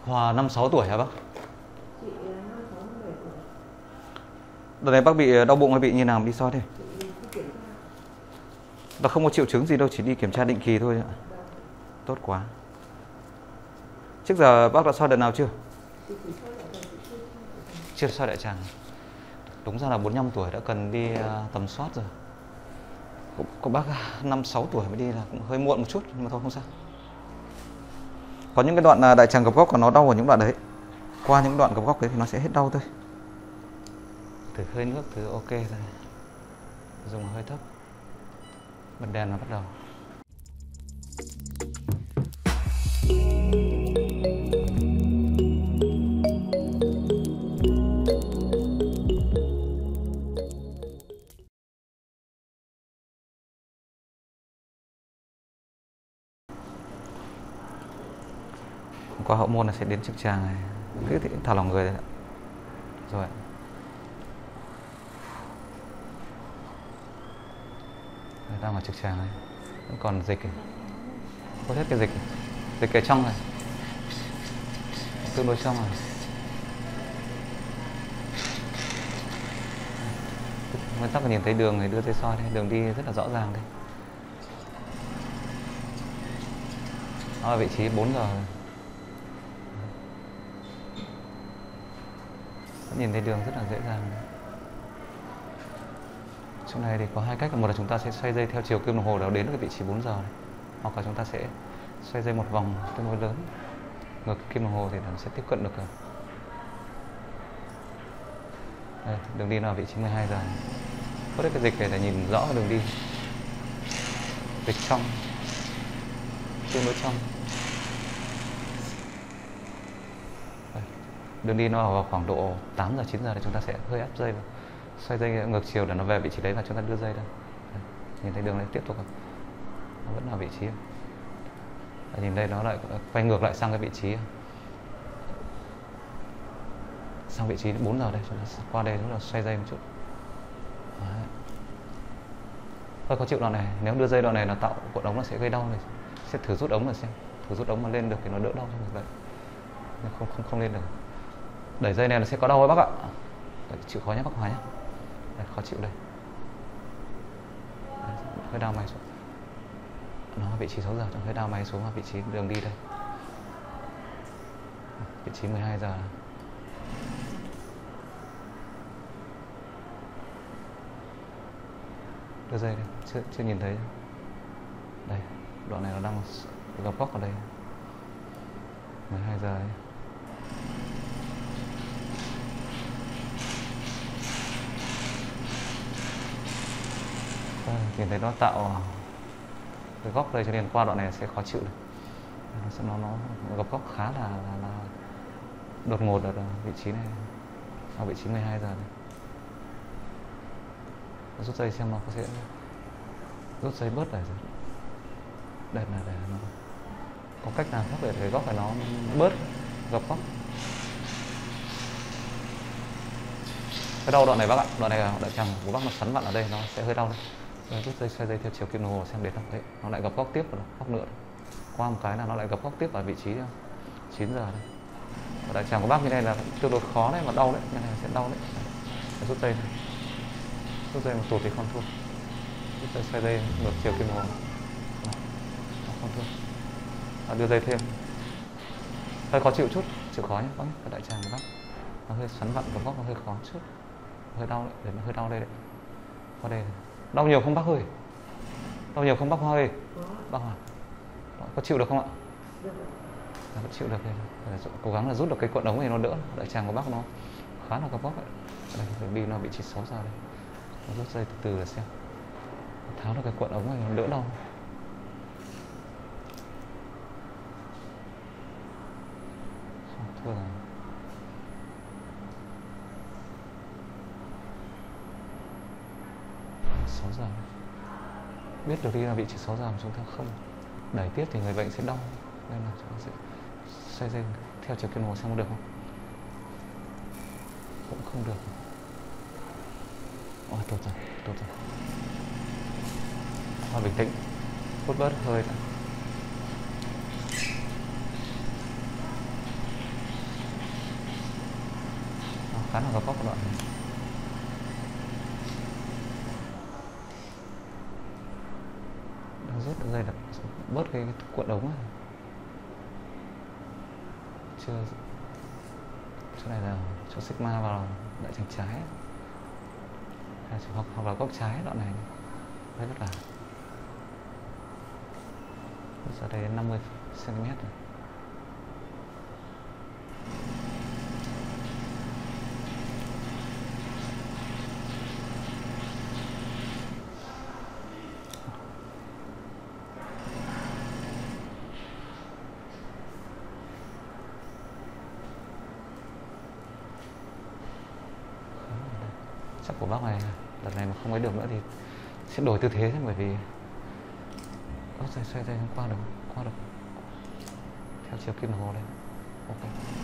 Hòa 5-6 tuổi hả bác? Chị 5-6-7 tuổi. Đợt này bác bị đau bụng hay bị như nào đi soi đi. Chị kiểm tra. Và không có triệu chứng gì đâu, chỉ đi kiểm tra định kỳ thôi ạ. Tốt quá. Trước giờ bác đã soi đợt nào chưa? Chị chỉ soi đại tràng, chị Chưa soi đại tràng. Đúng ra là 45 tuổi đã cần đi tầm soát rồi. Có bác 5-6 tuổi mới đi là cũng hơi muộn một chút, nhưng mà thôi không sao. Có những cái đoạn đại tràng gập góc của nó đau ở những đoạn đấy. Qua những đoạn gập góc đấy thì nó sẽ hết đau thôi. Thử hơi nước, thử ok rồi. Dùng hơi thấp. Bật đèn là bắt đầu. Qua hậu môn là sẽ đến trực tràng này. Cứ thả lỏng người đấy. Rồi. Đang ở trực tràng này. Vẫn còn dịch. Có hết cái dịch. Dịch ở trong này. Tương đối trong này. Nguyên tắc là nhìn thấy đường thì đưa tay soi đây. Đường đi rất là rõ ràng đây. Nó ở vị trí 4 giờ rồi. Nhìn thấy đường rất là dễ dàng. Chỗ này thì có hai cách. Một là chúng ta sẽ xoay dây theo chiều kim đồng hồ đó đến cái vị trí 4 giờ này. Hoặc là chúng ta sẽ xoay dây một vòng tương đối lớn ngược kim đồng hồ thì nó sẽ tiếp cận được. Đây, đường đi nó ở vị trí 12 giờ. Có cái dịch này để nhìn rõ đường đi. Dịch trong, tương đối trong. Đây, đường đi nó vào khoảng độ 8 giờ 9 giờ thì chúng ta sẽ hơi áp dây vào. Xoay dây ngược chiều để nó về vị trí đấy và chúng ta đưa dây ra. Đây, nhìn thấy đường này tiếp tục không? Nó vẫn là vị trí. Và nhìn đây nó lại quay ngược lại sang cái vị trí. Sang vị trí 4 giờ đây, chúng ta qua đây chúng ta xoay dây một chút. Đấy. Thôi có chịu đoạn này, nếu đưa dây đoạn này nó tạo cuộn ống nó sẽ gây đau này. Sẽ thử rút ống rồi xem. Thử rút ống mà lên được thì nó đỡ đau trong ngực đấy. Nhưng không lên được. Đẩy dây này nó sẽ có đau với bác ạ. Đấy, chịu khó nhé bác Hòa nhé. Đây, khó chịu đây. Đấy, hơi đau mày xuống. Nó vị trí 6 giờ, trong hơi đau mày xuống vào vị trí đường đi đây. Vị trí 12 giờ. Đưa dây đây, chưa nhìn thấy. Đây, đoạn này nó đang gập góc ở đây. 12 giờ đấy. Nhìn thấy nó tạo cái góc đây cho nên qua đoạn này sẽ khó chịu được. Nó gập góc khá là đột ngột ở vị trí này. Ở vị trí 12 giờ này. Rút dây xem nó có sẽ rút dây bớt này rồi. Đây là để nó có cách nào khác để cái góc này nó bớt gập góc. Cái đau đoạn này bác ạ, đoạn này đại tràng của bác nó xoắn vặn ở đây nó sẽ hơi đau đây. Rồi rút dây xoay dây theo chiều kim đồng hồ xem đến không? Đấy, nó lại gập góc tiếp vào góc nữa. Qua một cái là nó lại gập góc tiếp ở vị trí 9 giờ đây. Và đại tràng của bác như này là tương đối khó đấy mà đau đấy, như này sẽ đau đấy. Đấy, rút dây này. Rút dây một tụt thì không thua. Rút dây xoay dây ngược chiều kim đồng hồ. Không thua. Đưa dây thêm. Hơi khó chịu chút, chịu khó nhé bác nhé. Đại tràng của bác nó hơi xoắn vặn gập góc, nó hơi khó chút. Hơi đau đấy, để nó hơi đau đây đấy. Qua đây. Đau nhiều không bác ơi? Đau nhiều không bác Hoa ơi? Bác Hoa. Có chịu được không ạ? Vẫn chịu được. Cố gắng là rút được cái cuộn ống này nó đỡ. Đại tràng của bác nó khá là gập góc đấy. Đây, đường đi nó vị trí 6 giờ đây. Nó rút dây từ từ để xem. Tháo được cái cuộn ống này nó đỡ đau. Thua rồi. Giờ. Biết được đi là vị trí 6 giờ mà chúng ta không đẩy tiếp thì người bệnh sẽ đau, nên là chúng ta sẽ xoay dây theo chiều kim đồng hồ xem có được không? Cũng không được. Ôi tốt rồi, tốt rồi. Thôi bình tĩnh, hút bớt hơi đã. khá là gập góc đoạn này. Đang rút dây là bớt cái cuộn ống này. Chưa, chỗ này là chỗ sigma vào đại tràng trái, hoặc là góc trái đoạn này rất là ra đây 50 cm này. Chắc của bác này lần này mà không ấy được nữa thì sẽ đổi tư thế, bởi vì xoay dây không qua được theo chiều kim đồng hồ đây. Ok.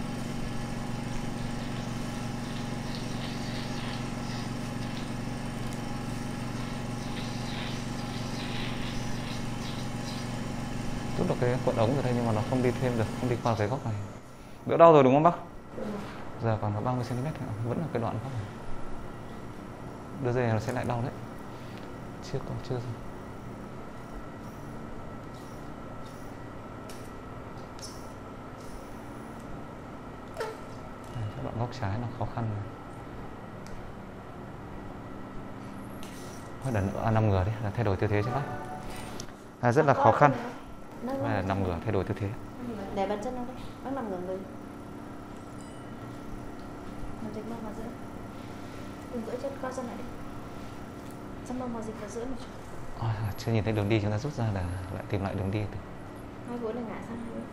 Rút được cái cuộn ống rồi đây, nhưng mà nó không đi thêm được, không đi qua cái góc này. Đỡ đau rồi đúng không bác? Giờ còn có 30 cm vẫn là cái đoạn góc này. Đưa dây này nó sẽ lại đau đấy. Chưa rồi. Các đoạn góc trái nó khó khăn này. Hơi đần nữa, nằm ngửa đi, là thay đổi tư thế cho bác. Rất là khó khăn. Đây là nằm ngửa, thay đổi tư thế. Để bàn chân nó đi, bác nằm ngửa người. Mình dịch mông vào giữa. Đừng gỡ chân, co chân lại đi. Chân mông vào dịch vào giữa một chút. Chưa nhìn thấy đường đi, chúng ta rút ra là lại tìm lại đường đi. Hai gối này ngã sang hai bên.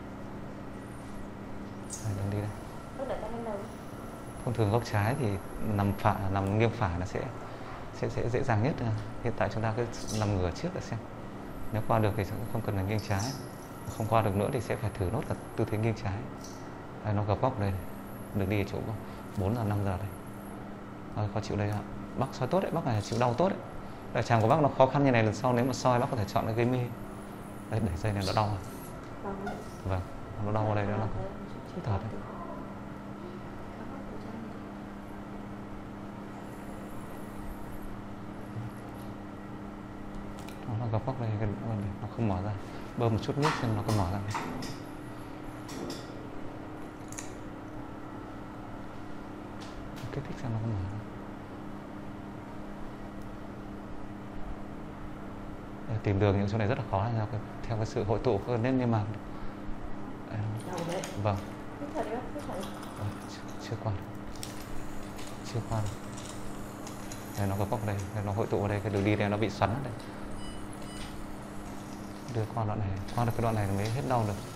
Đường đi đây. Bác để tay lên đầu. Thông thường góc trái thì nằm nghiêng phải nó sẽ dễ dàng nhất. Hiện tại chúng ta cứ nằm ngửa trước để xem. Nếu qua được thì không cần là nghiêng trái. Không qua được nữa thì sẽ phải thử nốt là tư thế nghiêng trái. Nó gập góc đây. Đường đi ở chỗ 4 giờ 5 giờ đây. Khó chịu đây ạ. Bác soi tốt đấy, bác này chịu đau tốt đấy. Đại tràng của bác nó khó khăn như này, lần sau nếu mà soi bác có thể chọn cái gây mê. Đây, đẩy dây này nó đau. Vâng, nó đau ở đây nó chứ thật đấy. Nó gập góc đây, nó không mở ra. Bơm một chút nước xem nó có mở ra. Kích thích xem nó có mở ra. Tìm đường những chỗ này rất là khó, theo cái sự hội tụ của nếp niêm mạc. Vâng. Chưa qua được. Đây nó gập góc đây, nó hội tụ ở đây, cái đường đi đây nó bị xoắn ở đây. Đưa qua đoạn này, qua được cái đoạn này mới hết đau được.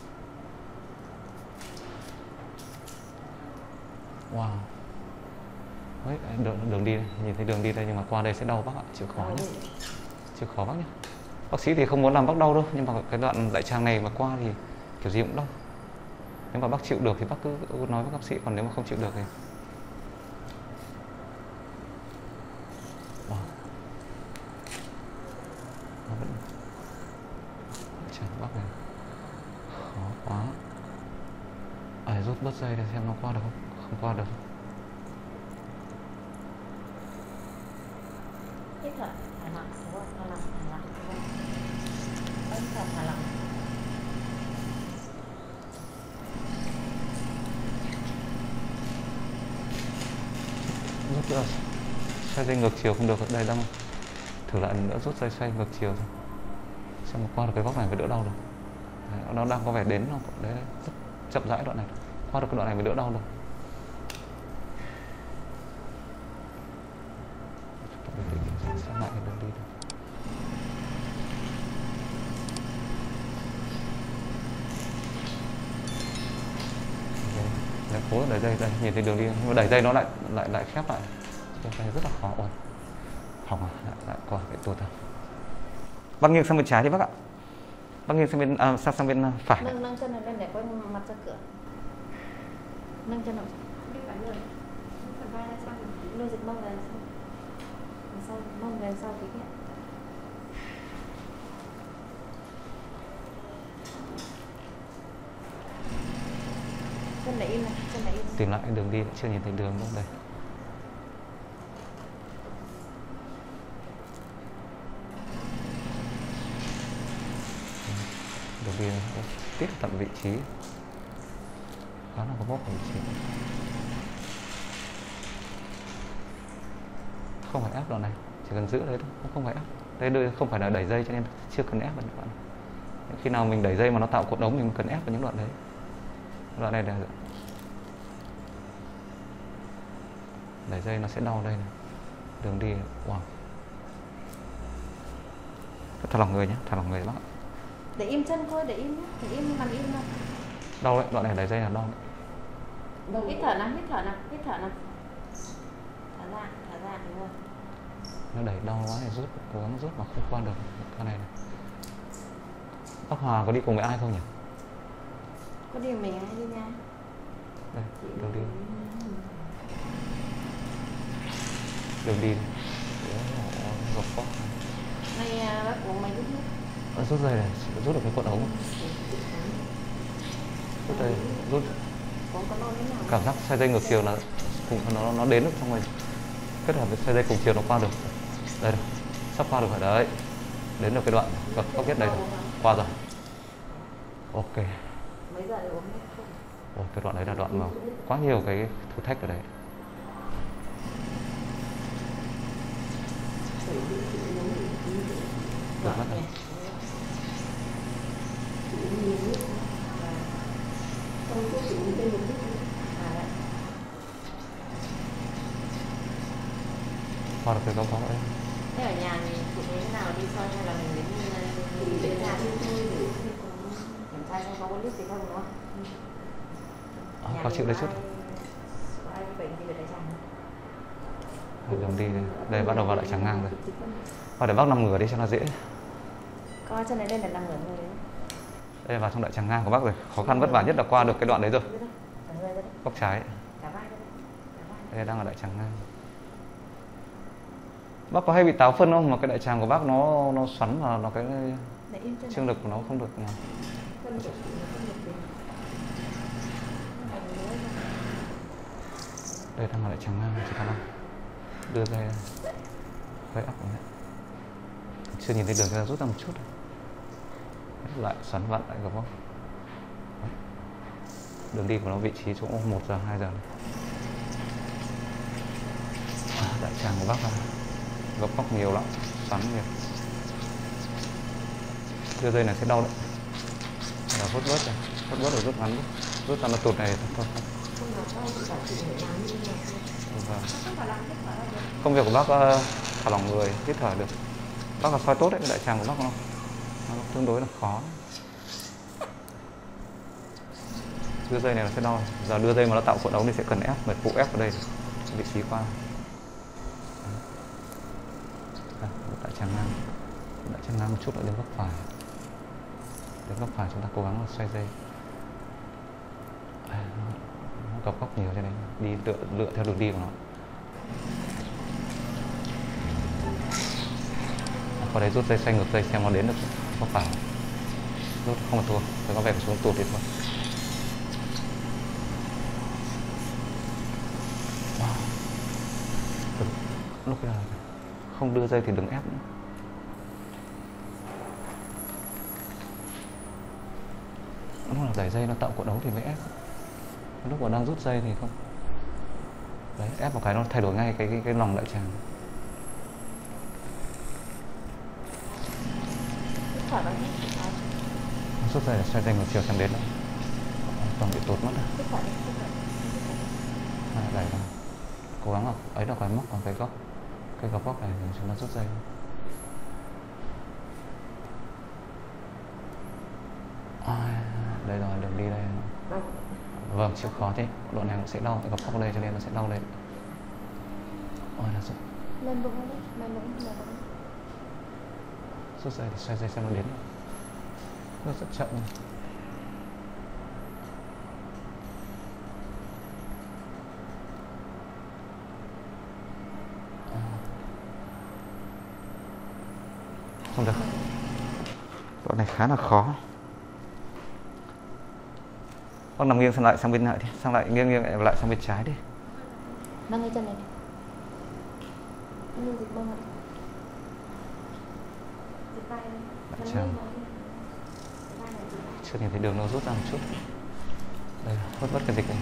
Wow. Đấy, đường đi đây, nhìn thấy đường đi đây, nhưng mà qua đây sẽ đau bác ạ, chịu khó nhé. Chịu khó bác nhé. Bác sĩ thì không muốn làm bác đau đâu, nhưng mà cái đoạn đại tràng này mà qua thì kiểu gì cũng đau. Nếu mà bác chịu được thì bác cứ nói với bác sĩ, còn nếu mà không chịu được thì nó vẫn bác này khó quá. Rút bớt dây để xem nó qua được không? Không qua được. Hít thở, thả lỏng, đúng không? Thả lỏng. Ấn thở, thả lỏng. Rút nữa. Xoay dây ngược chiều không được. Đây đang thử lại nữa, rút dây xoay ngược chiều rồi. Xem mà qua được cái góc này mới đỡ đau được. Đấy, nó đang có vẻ đến nó đấy, rất chậm rãi đoạn này. Qua được cái đoạn này mới đỡ đau được. Xem lại cái đường đi được. Đấy, cố đẩy dây đây, nhìn thấy đường đi, nhưng mà đẩy dây nó lại khép lại. Cái này rất là khó. Hỏng lại qua cái tụt rồi. Bác nghiêng sang bên trái đi bác ạ. Bác nghiêng sang bên sang bên phải. Nâng chân này lên để quanh mặt ra cửa. Nâng chân này. Đi phải người. Phần vai ra sau. Đưa dịch mông ra sau. Mông ra sau tí kia. Chân này im này, chân này im. Tìm lại cái đường đi, chưa nhìn thấy đường đâu đây. Đường đi này, tiếp tận vị trí. Khá là có bóp ở vị trí. Không phải ép đoạn này, chỉ cần giữ đấy thôi, không phải ép. Đây không phải là đẩy dây cho nên chưa cần ép vào những đoạn. Khi nào mình đẩy dây mà nó tạo cuộn ống thì mình cần ép vào những đoạn đấy. Đoạn này là đẩy dây nó sẽ đau đây này. Đường đi, wow. Thả lỏng người nhé, thả lỏng người bác ạ. Để im chân thôi, để im nhé, để im nằm im thôi. Đau đấy, đoạn này đẩy dây là đau đấy. Hít thở nào, hít thở nào, hít thở nào. Thả ra đúng rồi. Nó đẩy đau quá thì rút, cố gắng rút mà không qua được con này này. Bác Hòa có đi cùng với ai không nhỉ? Có đi mình hay đi nha. Đây, đường đi. Đường đi. Gọc bóp. Này bác uống mấy chút. Rút dây này, rút được cái cuộn ống. Rút đây, rút. Cảm giác xoay dây ngược chiều là nó đến được xong rồi kết hợp với xoay dây cùng chiều nó qua được. Đây rồi, sắp qua được rồi đấy. Đến được cái đoạn gập góc nhất đây rồi, qua rồi. Ok. Mấy giờ để uống hết không? Ồ, cái đoạn đấy là đoạn mà quá nhiều cái thử thách ở đấy. Được mất rồi. Qua được cái góc đấy. Thế ở nhà thì chị thấy thế nào đi soi hay là mình đến nhà đi thôi để kiểm tra xem có lít gì không đúng không? Khó chịu đấy chút. Có ai bệnh gì về đại tràng Rồi đường đi đây bắt đầu vào đại tràng ngang rồi. Và để bác nằm ngửa đi cho nó dễ. Coi chân này lên để nằm ngửa người đấy. Đây vào trong đại tràng ngang của bác rồi. Khó khăn vất vả nhất là qua được cái đoạn đấy rồi. Góc trái. Đây đang ở đại tràng ngang. Bác có hay bị táo phân không? Mà cái đại tràng của bác nó xoắn và nó cái trương lực của nó không được nào. Đây đang ở đại tràng ngang chị Thảo Long. Đưa dây quay ấp này. Chưa nhìn thấy đường ra rút ra một chút. Lại xoắn vặn lại gặp không? Đường đi của nó vị trí chỗ 1 giờ 2 giờ này. Đại tràng của bác là gập góc nhiều lắm, xoắn nhiều. Đưa dây này sẽ đau đấy. Và hút bớt rồi, hút bớt rồi rút ngắn, rút ra nó tụt này thôi. Vâng. Công việc của bác thả lỏng người, hít thở được. Bác là soi tốt đấy, cái đại tràng của bác không? Nó tương đối là khó. Đưa dây này nó sẽ đau. Giờ đưa dây mà nó tạo cuộn ống thì sẽ cần ép, phải phụ ép vào đây vị trí qua. Đại tràng ngang một chút nữa đến góc phải. Đến góc phải chúng ta cố gắng là xoay dây. Nó gập góc nhiều cho nên đi lựa theo đường đi của nó. Qua đấy rút dây xoay ngược dây xem nó đến được góc phải. Rút không mà thua, rồi có vẻ phải xuống tụt đi thôi. Lúc là không đưa dây thì đừng ép nữa. Lúc là đẩy dây nó tạo cuộn ống thì mới ép. Lúc mà đang rút dây thì không. Đấy, ép một cái nó thay đổi ngay cái lòng đại tràng. Rút dây là xoay dây ngược chiều xem đến đâu. Còn bị tụt mất rồi. Đẩy vào. Cố gắng ấy là cái móc vào cái góc góc này thì chúng ta rút dây. Đây rồi, đường đi đây. Vâng, chịu khó thế. Đoạn này cũng sẽ đau, góc góc đây cho nên nó sẽ đau lên. Ôi là rồi. Lên bụng đấy, lên bụng. Rút dây thì xoay dây xem nó đến. Nó rất chậm. Không được. Đoạn này khá là khó. Bác nằm nghiêng sang lại sang bên lại đi, sang lại nghiêng lại sang bên trái đi. Nâng cái chân này. Nâng dịch bông lại. Dịch tay này. Đại tràng. Chưa nhìn thấy đường nó rút ra một chút. Đây, vớt cái dịch này.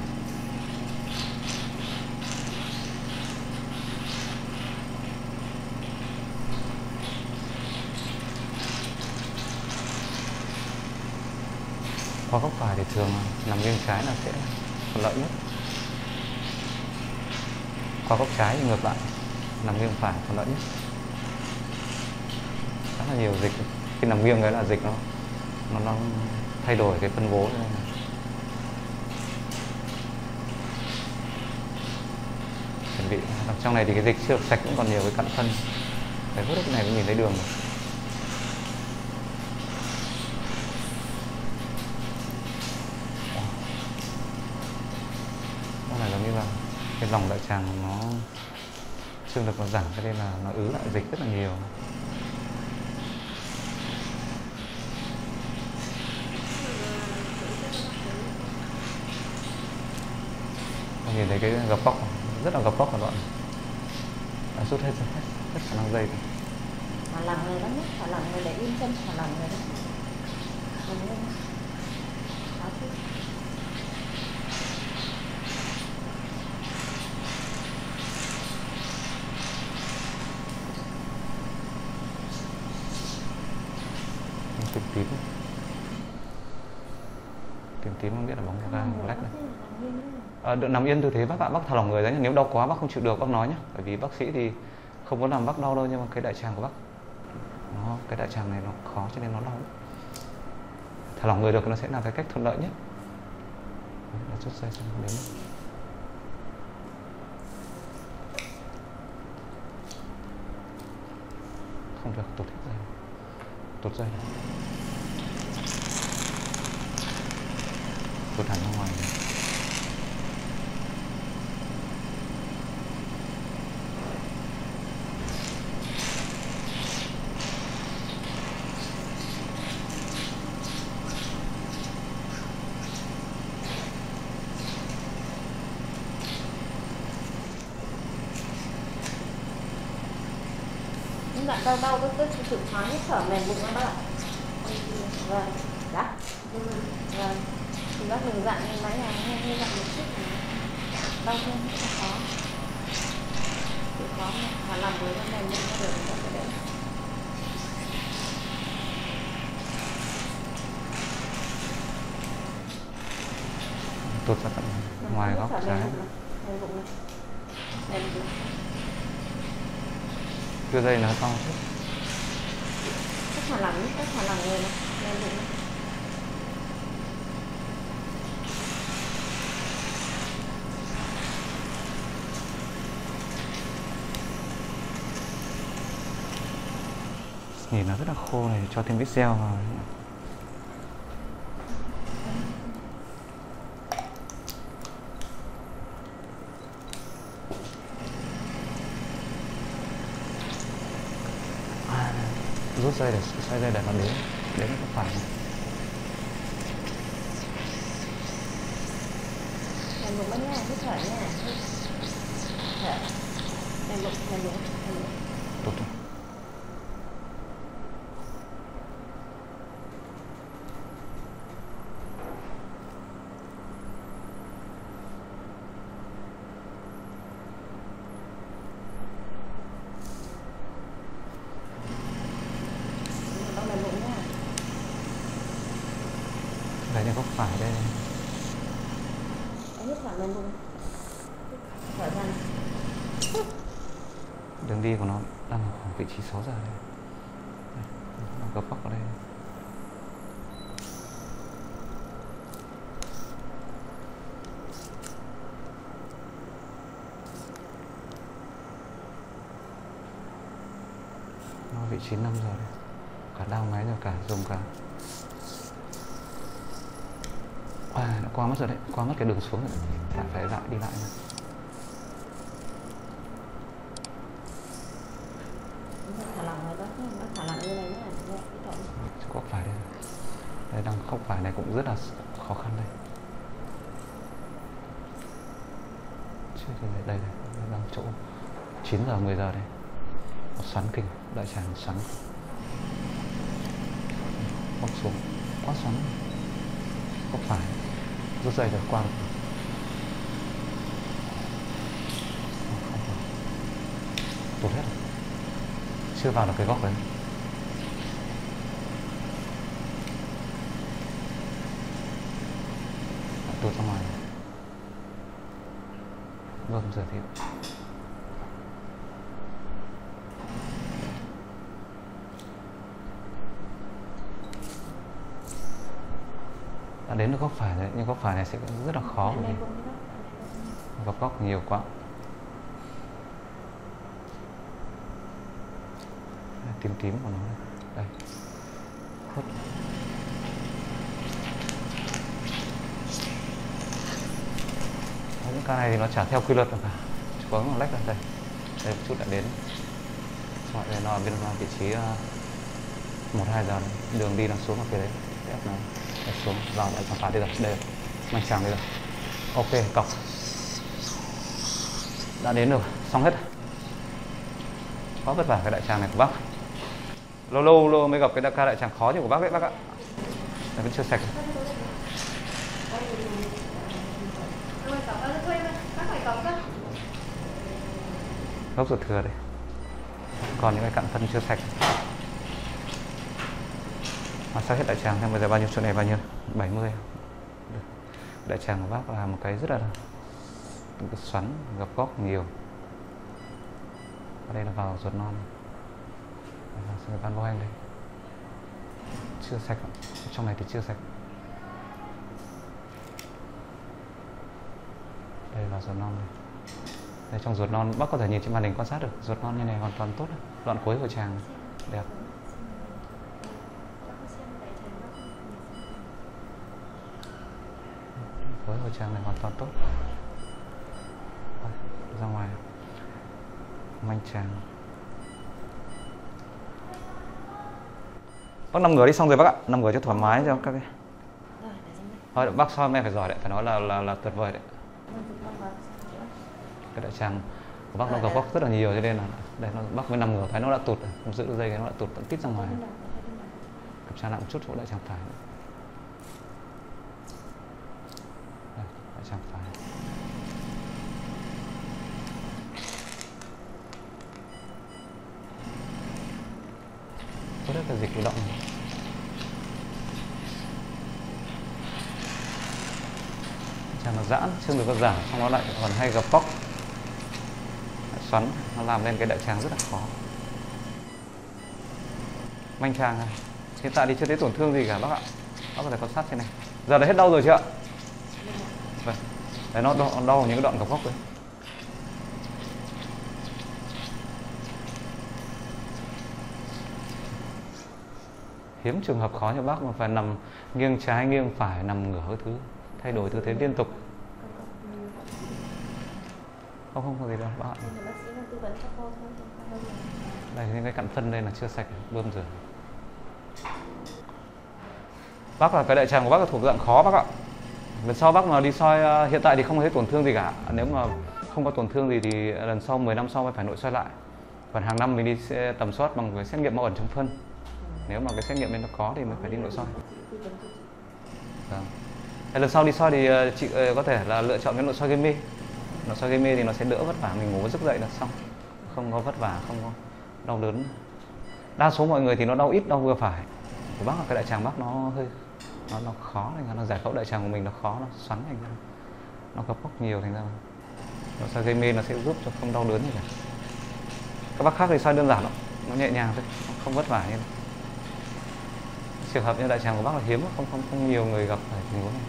Qua góc phải thì thường nằm nghiêng trái là sẽ thuận lợi nhất. Qua góc trái thì ngược lại, nằm nghiêng phải thuận lợi nhất. Khá là nhiều dịch. Khi nằm nghiêng cái là dịch nó thay đổi cái phân bố cho nên là chuẩn bị. Trong này thì cái dịch chưa được sạch, cũng còn nhiều cái cặn phân. Đấy, hút cái này cũng nhìn thấy đường rồi. Cái này giống như là cái lòng đại tràng nó xương lực nó giảm, cho nên là nó ứ lại dịch rất là nhiều. Nhìn thấy cái gập góc rất là gập góc các bạn, đã rút hết khả năng dây rồi. Thả lỏng người đó nhé, thả lỏng người để yên chân, thả lỏng người đó. Mình lên. Tháo chút. Tím tím không biết là bóng ga black này. Được nằm yên tư thế bác ạ, bác thả lỏng người đấy. Nếu đau quá bác không chịu được bác nói nhé, bởi vì bác sĩ thì không có làm bác đau đâu, nhưng mà cái đại tràng của bác cái đại tràng này nó khó cho nên nó đau. Thả lỏng người được nó sẽ là cái cách thuận lợi nhất. Đấy, rút dây xong đến. Không được, tụt hết dây. Tụt dây này. Tụt hẳn ra ngoài này. Những đoạn đau cứ chịu thoáng cái thở mềm bụng ra bác ạ. Vâng, đã. Vâng. Thì bác đừng dặn máy là nghe dặn một chút đau hơn, không khó. Chịu khó mà làm với con này mình có được cái đấy. Tụt ra tận ngoài góc trái. Đưa dây nó to chút. Các thả lỏng người này. Lên bụng này. Nhìn nó rất là khô này, cho thêm ít gel vào. Rút dây để xoay dây để nó đến cái phải này. Làm bụng bác nha, hít thở nha. Thở. Làm bụng. Tụt rồi. Đấy là góc phải đây. Anh hít thở lên bụng. Thở ra này. Đường đi của nó đang ở khoảng vị trí 6 giờ đây. Nó gấp góc ở đây. Nó vị trí 5 giờ đây. Cả đau máy rồi, cả dùng cả. Nó qua mất rồi đấy, qua mất cái đường xuống rồi. Phải lại đi lại nữa. Thả lỏng người đó, nó thả lỏng như này nhé. Góc phải đây. Đây đang góc phải này cũng rất là khó khăn đây. đây đang chỗ 9 giờ 10 giờ đây, nó xoắn kinh, đại tràng xoắn, bóc xuống quá xoắn, góc phải rút dây rồi qua, tụt hết rồi. Chưa vào được cái góc đấy, tụt ra ngoài, bơm rửa thịt. Đã đến được góc phải đấy, nhưng góc phải này sẽ rất là khó, gặp góc nhiều quá. Tím tím của nó đây, khuất. Những ca này thì nó chả theo quy luật được cả, chỉ có một lách ra đây, đây một chút đã đến. Xong rồi nó ở bên vị trí 1-2 giờ đấy. Đường đi là xuống ở phía đấy, ép nó xuống vào lại khám phá đi rồi, đây manh chàng đi rồi. Ok, cọc đã đến rồi, xong hết. Quá vất vả cái đại tràng này của bác, lâu lâu mới gặp cái ca đại tràng khó như của bác đấy bác ạ. Đây vẫn chưa sạch. Gốc ruột thừa đây, còn những cái cặn phân chưa sạch. Mà xác hết đại tràng xem bây giờ bao nhiêu, chỗ này bao nhiêu, 70. Đại tràng của bác là một cái rất là xoắn, gặp góc nhiều. Ở đây là vào ruột non, cái van Boeing đây chưa sạch, trong này thì chưa sạch. Đây là ruột non này. Đây, trong ruột non bác có thể nhìn trên màn hình quan sát được, ruột non như này hoàn toàn tốt, đoạn cuối của tràng đẹp. Cuối của tràng này hoàn toàn tốt. Ra ngoài manh tràng. Bác nằm ngửa đi xong rồi bác ạ, nằm ngửa cho thoải mái cho các cái. Thôi bác soi em phải giỏi đấy, phải nói là tuyệt vời đấy. Cái đại tràng của bác nó gặp góc rất là nhiều cho nên là đây nó bác mới nằm ngửa cái nó đã tụt, không giữ được dây cái nó đã tụt tận tít ra ngoài. Kiểm tra lại một chút chỗ đại tràng phải. Đây, đại tràng phải. Có rất là dịch cử động này. Tràng nó giãn, xương được có giảm, xong nó lại còn hay gặp góc, xoắn, nó làm lên cái đại tràng rất là khó. Manh tràng này, hiện tại thì chưa thấy tổn thương gì cả bác ạ. Bác có thể quan sát trên này. Giờ đã hết đau rồi chưa ạ? Vâng. Đấy, nó đau những cái đoạn gặp góc đấy. Hiếm trường hợp khó như bác mà phải nằm nghiêng trái nghiêng phải, nằm ngửa cái thứ, thay đổi tư thế liên tục. Không có gì đâu bác ạ. Đây những cái cặn phân đây là chưa sạch, bơm rửa. Bác là cái đại tràng của bác là thuộc dạng khó bác ạ. Lần sau bác mà đi soi, hiện tại thì không thấy tổn thương gì cả. Nếu mà không có tổn thương gì thì lần sau 10 năm sau mới phải nội soi lại. Còn hàng năm mình đi tầm soát bằng cái xét nghiệm mẫu ẩn trong phân. Nếu mà cái xét nghiệm bên nó có thì mình phải đi nội soi. Lần sau đi soi thì chị có thể là lựa chọn cái nội soi gây mê. Nội soi gây mê thì nó sẽ đỡ vất vả, mình ngủ giấc dậy là xong, không có vất vả, không có đau đớn. Đa số mọi người thì nó đau ít, đau vừa phải. Của bác là cái đại tràng bác nó hơi nó khó, thành ra nó giải phẫu đại tràng của mình nó khó, nó xoắn thành ra nó gập góc nhiều, thành ra nội soi gây mê nó sẽ giúp cho không đau đớn gì cả. Các bác khác thì soi đơn giản lắm, nó nhẹ nhàng thôi, không vất vả như này. Trường hợp như đại tràng của bác là hiếm, không nhiều người gặp phải tình huống này.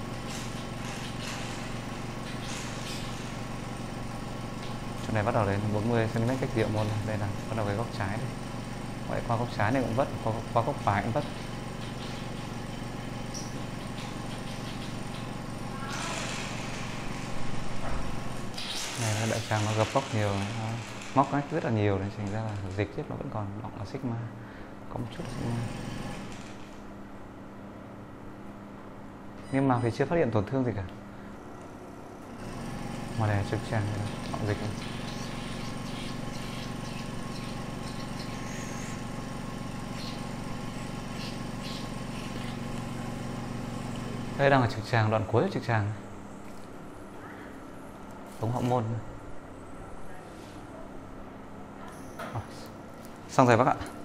Chỗ này bắt đầu đến 40 cm cách diệu môn này. Đây là bắt đầu cái góc trái này. Vậy qua góc trái này cũng vất, qua góc phải cũng vất. Này là đại tràng nó gập góc nhiều, nó móc rách rất là nhiều nên thành ra là dịch tiết nó vẫn còn đọng là sigma, có một chút sigma. Niêm mạc thì chưa phát hiện tổn thương gì cả. Ngoài này trực tràng họ dịch. Đây đang ở trực tràng, đoạn cuối của trực tràng. Ống hậu môn. Xong rồi bác ạ.